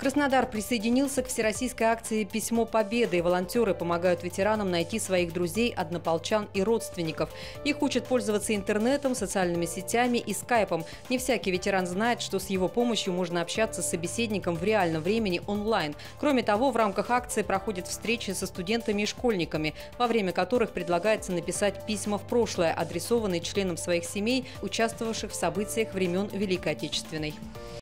Краснодар присоединился к всероссийской акции «Письмо Победы». Волонтеры помогают ветеранам найти своих друзей, однополчан и родственников. Их учат пользоваться интернетом, социальными сетями и скайпом. Не всякий ветеран знает, что с его помощью можно общаться с собеседником в реальном времени онлайн. Кроме того, в рамках акции проходят встречи со студентами и школьниками, во время которых предлагается написать письма в прошлое, адресованные членам своих семей, участвовавших в событиях времен Великой Отечественной.